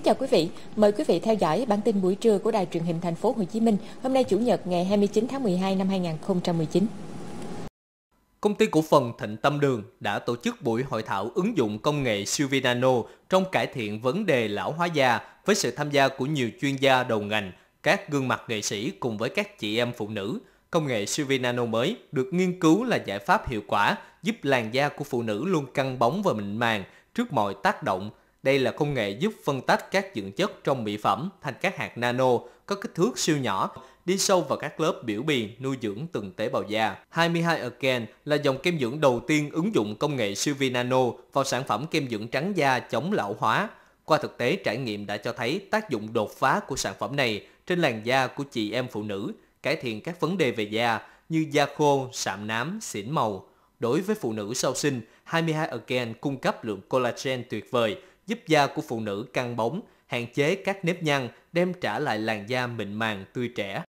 chào quý vị, mời quý vị theo dõi bản tin buổi trưa của Đài Truyền hình Thành phố Hồ Chí Minh. Hôm nay Chủ nhật ngày 29 tháng 12 năm 2019. Công ty cổ phần Thịnh Tâm Đường đã tổ chức buổi hội thảo ứng dụng công nghệ siêu vi nano trong cải thiện vấn đề lão hóa da với sự tham gia của nhiều chuyên gia đầu ngành, các gương mặt nghệ sĩ cùng với các chị em phụ nữ. Công nghệ siêu vi nano mới được nghiên cứu là giải pháp hiệu quả giúp làn da của phụ nữ luôn căng bóng và mịn màng trước mọi tác động. Đây là công nghệ giúp phân tách các dưỡng chất trong mỹ phẩm thành các hạt nano có kích thước siêu nhỏ, đi sâu vào các lớp biểu bì nuôi dưỡng từng tế bào da. 22 Again là dòng kem dưỡng đầu tiên ứng dụng công nghệ siêu vi nano vào sản phẩm kem dưỡng trắng da chống lão hóa. Qua thực tế trải nghiệm đã cho thấy tác dụng đột phá của sản phẩm này trên làn da của chị em phụ nữ, cải thiện các vấn đề về da như da khô, sạm nám, xỉn màu. Đối với phụ nữ sau sinh, 22 Again cung cấp lượng collagen tuyệt vời, giúp da của phụ nữ căng bóng, hạn chế các nếp nhăn, đem trả lại làn da mịn màng tươi trẻ.